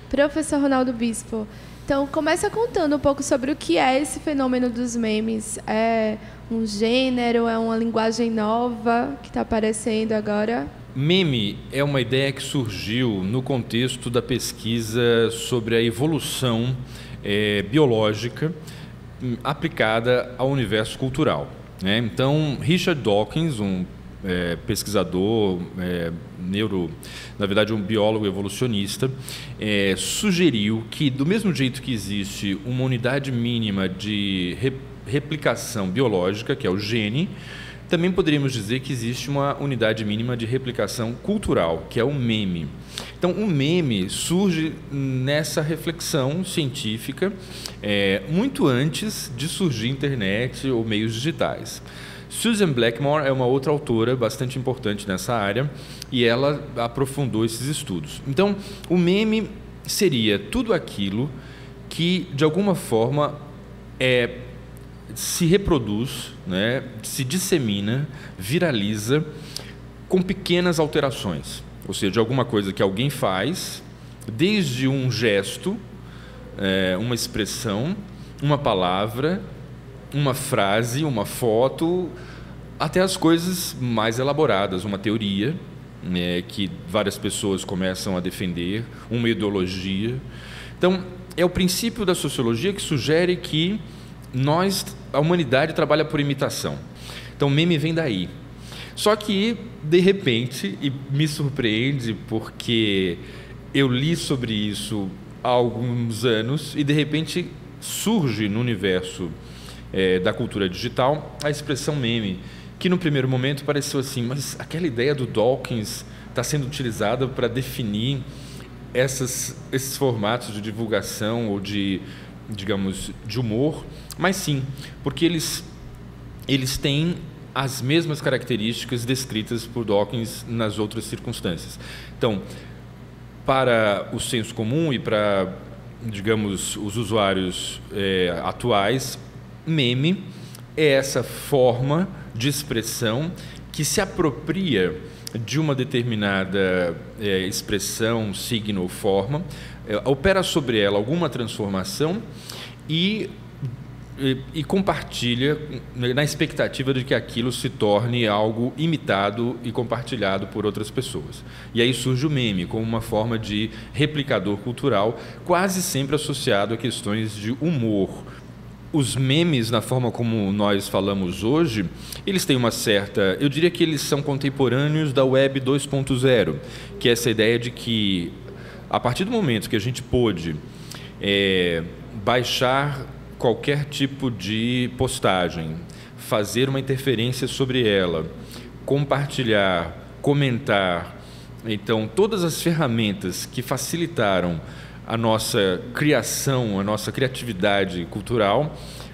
Professor Ronaldo Bispo, então começa contando um pouco sobre o que é esse fenômeno dos memes. É um gênero, é uma linguagem nova que está aparecendo agora? Meme é uma ideia que surgiu no contexto da pesquisa sobre a evolução biológica aplicada ao universo cultural, né? Então, Richard Dawkins, um pesquisador, na verdade um biólogo evolucionista, sugeriu que, do mesmo jeito que existe uma unidade mínima de replicação biológica, que é o gene, também poderíamos dizer que existe uma unidade mínima de replicação cultural, que é o meme. Então, o meme surge nessa reflexão científica muito antes de surgir internet ou meios digitais. Susan Blackmore é uma outra autora bastante importante nessa área e ela aprofundou esses estudos. Então, o meme seria tudo aquilo que, de alguma forma, se reproduz, né, se dissemina, viraliza com pequenas alterações. Ou seja, alguma coisa que alguém faz, desde um gesto, uma expressão, uma palavra, uma frase, uma foto, até as coisas mais elaboradas, uma teoria, que várias pessoas começam a defender, uma ideologia. Então, é o princípio da sociologia que sugere que a humanidade trabalha por imitação. Então, o meme vem daí. Só que, de repente, e me surpreende porque eu li sobre isso há alguns anos e, de repente, surge no universo da cultura digital a expressão meme, que no primeiro momento pareceu assim, mas aquela ideia do Dawkins está sendo utilizada para definir esses formatos de divulgação ou de, digamos, de humor, mas sim, porque eles têm as mesmas características descritas por Dawkins nas outras circunstâncias. Então, para o senso comum e para, digamos, os usuários atuais, meme é essa forma de expressão que se apropria de uma determinada expressão, signo ou forma, opera sobre ela alguma transformação e compartilha na expectativa de que aquilo se torne algo imitado e compartilhado por outras pessoas. E aí surge o meme como uma forma de replicador cultural, quase sempre associado a questões de humor. Os memes, na forma como nós falamos hoje, eles têm uma certa... Eu diria que eles são contemporâneos da Web 2.0, que é essa ideia de que, a partir do momento que a gente pôde baixar qualquer tipo de postagem, fazer uma interferência sobre ela, compartilhar, comentar, então, todas as ferramentas que facilitaram a nossa criação, a nossa criatividade cultural,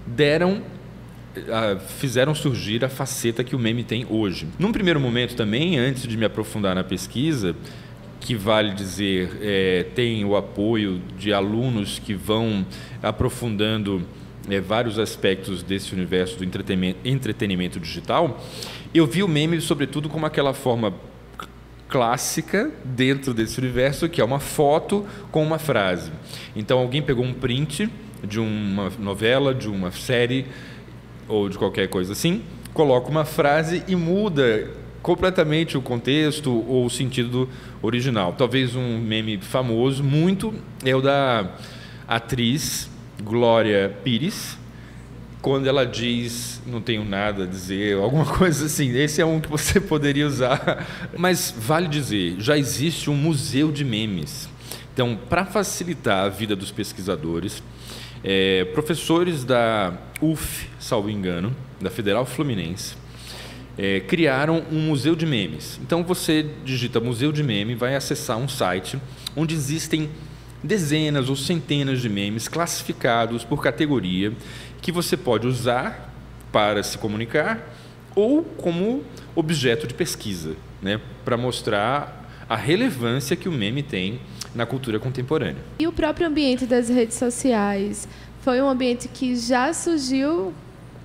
fizeram surgir a faceta que o meme tem hoje. Num primeiro momento também, antes de me aprofundar na pesquisa, que vale dizer, tem o apoio de alunos que vão aprofundando vários aspectos desse universo do entretenimento digital, eu vi o meme, sobretudo, como aquela forma clássica dentro desse universo, que é uma foto com uma frase. Então, alguém pegou um print de uma novela, de uma série ou de qualquer coisa assim, coloca uma frase e muda completamente o contexto ou o sentido original. Talvez um meme famoso muito é o da atriz Glória Pires, quando ela diz, não tenho nada a dizer, alguma coisa assim. Esse é um que você poderia usar. Mas vale dizer, já existe um museu de memes. Então, para facilitar a vida dos pesquisadores, professores da UF, salvo engano, da Federal Fluminense, criaram um museu de memes. Então, você digita museu de meme, vai acessar um site onde existem dezenas ou centenas de memes classificados por categoria que você pode usar para se comunicar ou como objeto de pesquisa, né, para mostrar a relevância que o meme tem na cultura contemporânea. E o próprio ambiente das redes sociais foi um ambiente que já surgiu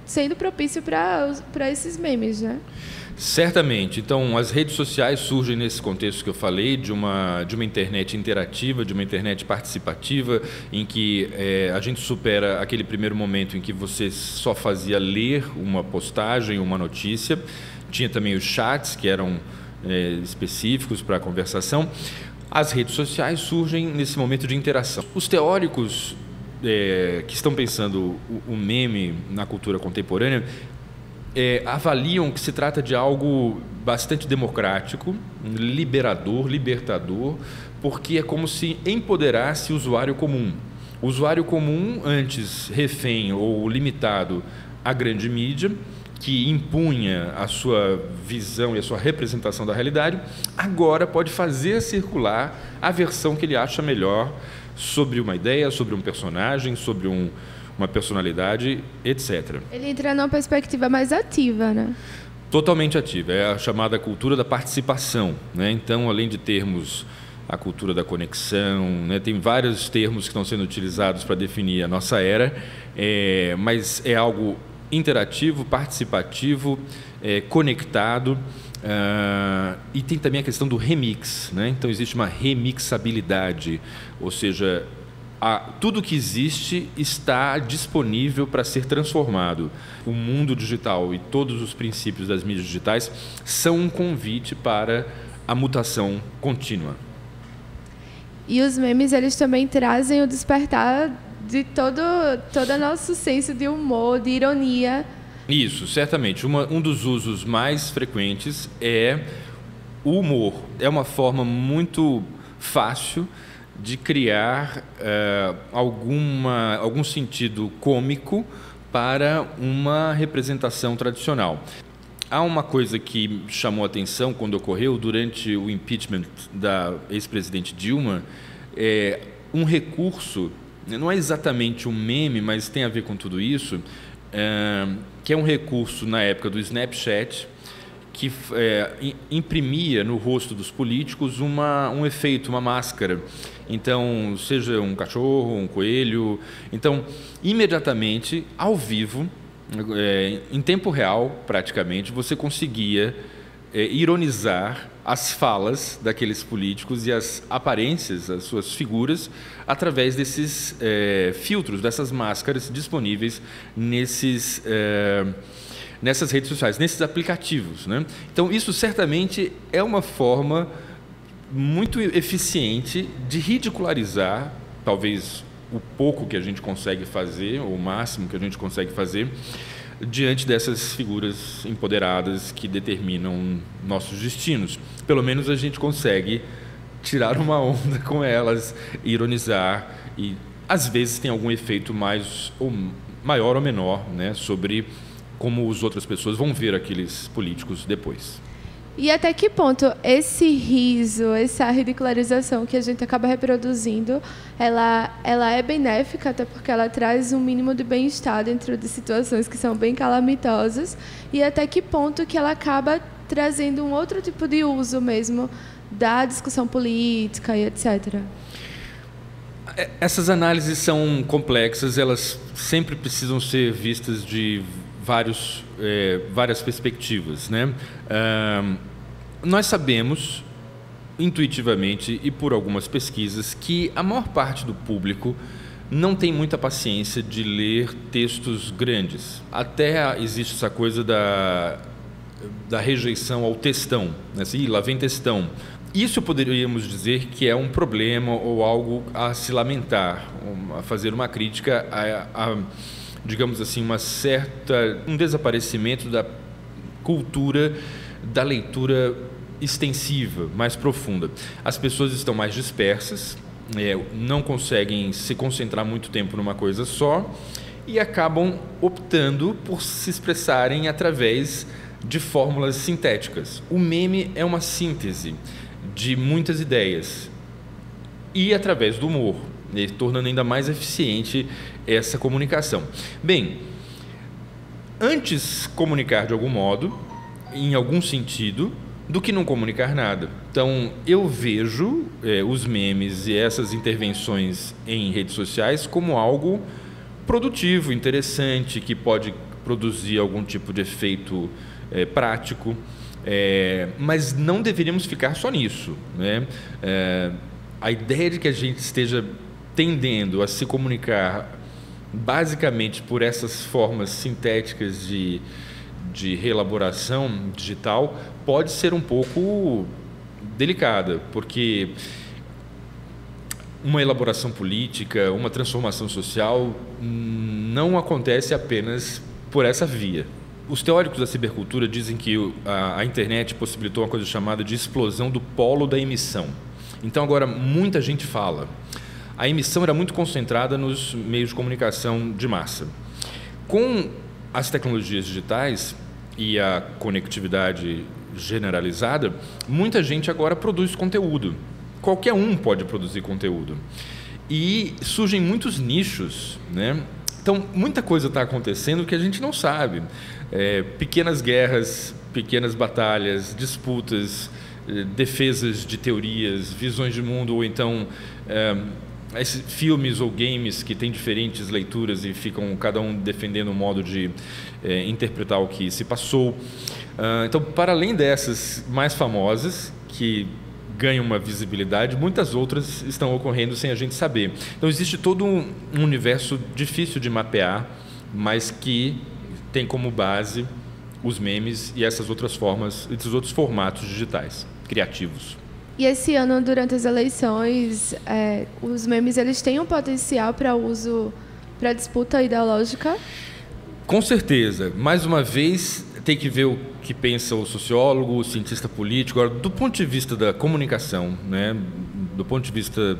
sendo propício para esses memes, né? Certamente. Então, as redes sociais surgem nesse contexto que eu falei, de uma internet interativa, de uma internet participativa, em que a gente supera aquele primeiro momento em que você só fazia ler uma postagem, uma notícia. Tinha também os chats, que eram específicos para a conversação. As redes sociais surgem nesse momento de interação. Os teóricos que estão pensando o meme na cultura contemporânea avaliam que se trata de algo bastante democrático, libertador, porque é como se empoderasse o usuário comum. O usuário comum, antes refém ou limitado à grande mídia, que impunha a sua visão e a sua representação da realidade, agora pode fazer circular a versão que ele acha melhor sobre uma ideia, sobre um personagem, sobre uma personalidade, etc. Ele entra numa perspectiva mais ativa, né? Totalmente ativa. É a chamada cultura da participação, né? Então, além de termos a cultura da conexão, né? Tem vários termos que estão sendo utilizados para definir a nossa era, mas é algo interativo, participativo, conectado, e tem também a questão do remix, né? Então, existe uma remixabilidade, ou seja, tudo que existe está disponível para ser transformado. O mundo digital e todos os princípios das mídias digitais são um convite para a mutação contínua. E os memes, eles também trazem o despertar de todo nosso senso de humor, de ironia. Isso, certamente. Um dos usos mais frequentes é o humor. É uma forma muito fácil de criar algum sentido cômico para uma representação tradicional. Há uma coisa que chamou a atenção quando ocorreu durante o impeachment da ex-presidente Dilma, um recurso, não é exatamente um meme, mas tem a ver com tudo isso, que é um recurso na época do Snapchat, que imprimia no rosto dos políticos um efeito, uma máscara. Então, seja um cachorro, um coelho. Então, imediatamente, ao vivo, em tempo real, praticamente, você conseguia ironizar as falas daqueles políticos e as aparências, as suas figuras, através desses filtros, dessas máscaras disponíveis nessas redes sociais, nesses aplicativos, né? Então, isso certamente é uma forma muito eficiente de ridicularizar, talvez, o pouco que a gente consegue fazer, ou o máximo que a gente consegue fazer, diante dessas figuras empoderadas que determinam nossos destinos. Pelo menos a gente consegue tirar uma onda com elas, ironizar, e às vezes tem algum efeito maior ou menor, né, sobre como as outras pessoas vão ver aqueles políticos depois. E até que ponto esse riso, essa ridicularização que a gente acaba reproduzindo, ela é benéfica, até porque ela traz um mínimo de bem-estar dentro de situações que são bem calamitosas, e até que ponto que ela acaba trazendo um outro tipo de uso mesmo da discussão política e etc. Essas análises são complexas, elas sempre precisam ser vistas de várias perspectivas, né? Nós sabemos intuitivamente e por algumas pesquisas que a maior parte do público não tem muita paciência de ler textos grandes. Até existe essa coisa da rejeição ao textão, né? Assim, lá vem textão. Isso poderíamos dizer que é um problema ou algo a se lamentar, a fazer uma crítica digamos assim, um desaparecimento da cultura da leitura extensiva, mais profunda. As pessoas estão mais dispersas, não conseguem se concentrar muito tempo numa coisa só e acabam optando por se expressarem através de fórmulas sintéticas. O meme é uma síntese de muitas ideias e através do humor, tornando ainda mais eficiente essa comunicação. Bem, antes comunicar de algum modo, em algum sentido, do que não comunicar nada. Então, eu vejo os memes e essas intervenções em redes sociais como algo produtivo, interessante, que pode produzir algum tipo de efeito prático, mas não deveríamos ficar só nisso, né? A ideia de que a gente esteja tendendo a se comunicar basicamente por essas formas sintéticas de reelaboração digital pode ser um pouco delicada, porque uma elaboração política, uma transformação social não acontece apenas por essa via. Os teóricos da cibercultura dizem que a internet possibilitou uma coisa chamada de explosão do polo da emissão. Então agora muita gente fala. A emissão era muito concentrada nos meios de comunicação de massa. Com as tecnologias digitais e a conectividade generalizada, muita gente agora produz conteúdo. Qualquer um pode produzir conteúdo. E surgem muitos nichos, né? Então, muita coisa está acontecendo que a gente não sabe. Pequenas guerras, pequenas batalhas, disputas, defesas de teorias, visões de mundo, ou então filmes ou games que têm diferentes leituras e ficam cada um defendendo um modo de interpretar o que se passou. Então, para além dessas mais famosas, que ganham uma visibilidade, muitas outras estão ocorrendo sem a gente saber. Então, existe todo um universo difícil de mapear, mas que tem como base os memes e essas outras formas, esses outros formatos digitais, criativos. E esse ano, durante as eleições, os memes eles têm um potencial para uso, para disputa ideológica? Com certeza. Mais uma vez, tem que ver o que pensa o sociólogo, o cientista político. Agora, do ponto de vista da comunicação, né, do ponto de vista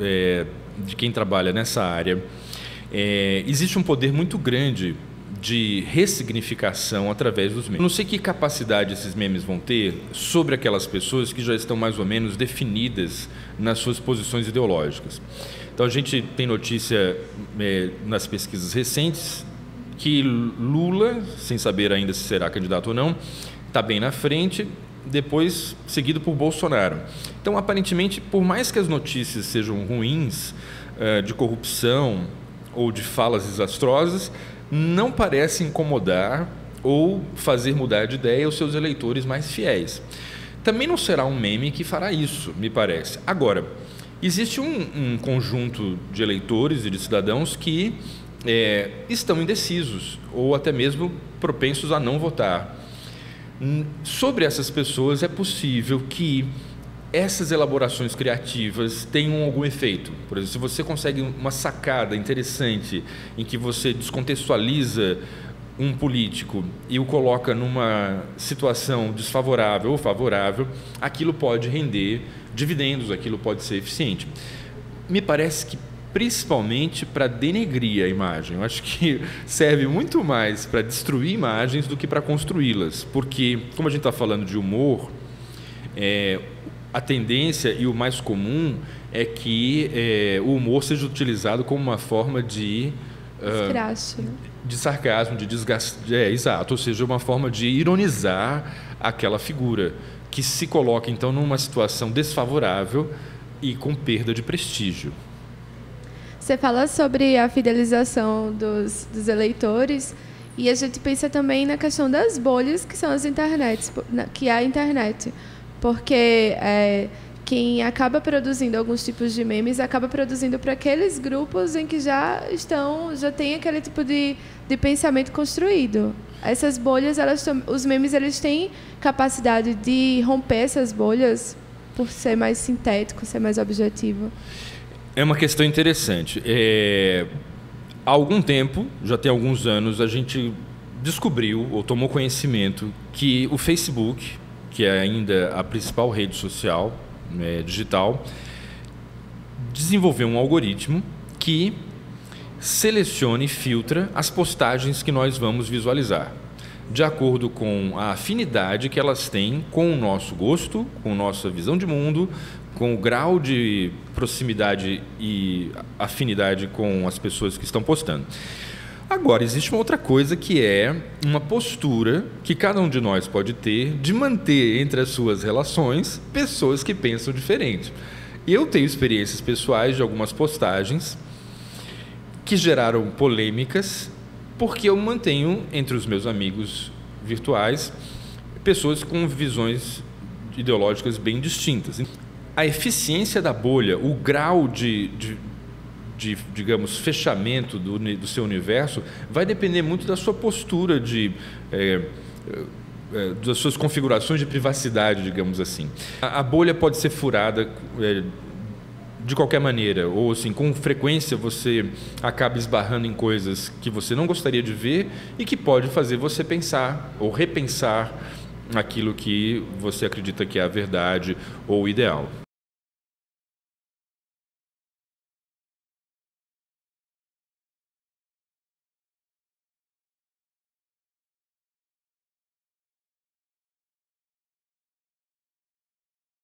de quem trabalha nessa área, existe um poder muito grande de ressignificação através dos memes. Eu não sei que capacidade esses memes vão ter sobre aquelas pessoas que já estão mais ou menos definidas nas suas posições ideológicas. Então a gente tem notícia nas pesquisas recentes que Lula, sem saber ainda se será candidato ou não, está bem na frente, depois seguido por Bolsonaro. Então, aparentemente, por mais que as notícias sejam ruins, de corrupção ou de falas desastrosas, não parece incomodar ou fazer mudar de ideia os seus eleitores mais fiéis. Também não será um meme que fará isso, me parece. Agora, existe um conjunto de eleitores e de cidadãos que estão indecisos ou até mesmo propensos a não votar. Sobre essas pessoas é possível que essas elaborações criativas tenham algum efeito. Por exemplo, se você consegue uma sacada interessante em que você descontextualiza um político e o coloca numa situação desfavorável ou favorável, aquilo pode render dividendos, aquilo pode ser eficiente. Me parece que principalmente para denegrir a imagem. Eu acho que serve muito mais para destruir imagens do que para construí-las, porque, como a gente está falando de humor, a tendência e o mais comum é que o humor seja utilizado como uma forma de escracho, né? De sarcasmo, de desgaste. Exato, ou seja, uma forma de ironizar aquela figura que se coloca então numa situação desfavorável e com perda de prestígio. Você fala sobre a fidelização dos eleitores e a gente pensa também na questão das bolhas que são as internets, que é a internet. Porque quem acaba produzindo alguns tipos de memes acaba produzindo para aqueles grupos em que já tem aquele tipo de pensamento construído. Essas bolhas, os memes, eles têm capacidade de romper essas bolhas por ser mais sintético, ser mais objetivo. É uma questão interessante. Há algum tempo, já tem alguns anos, a gente descobriu ou tomou conhecimento que o Facebook, que é ainda a principal rede social digital, desenvolveu um algoritmo que seleciona e filtra as postagens que nós vamos visualizar, de acordo com a afinidade que elas têm com o nosso gosto, com nossa visão de mundo, com o grau de proximidade e afinidade com as pessoas que estão postando. Agora, existe uma outra coisa que é uma postura que cada um de nós pode ter de manter entre as suas relações pessoas que pensam diferente. Eu tenho experiências pessoais de algumas postagens que geraram polêmicas porque eu mantenho entre os meus amigos virtuais pessoas com visões ideológicas bem distintas. A eficiência da bolha, o grau de digamos, fechamento do seu universo vai depender muito da sua postura, das suas configurações de privacidade, digamos assim. A bolha pode ser furada de qualquer maneira, ou assim, com frequência você acaba esbarrando em coisas que você não gostaria de ver e que pode fazer você pensar ou repensar aquilo que você acredita que é a verdade ou o ideal.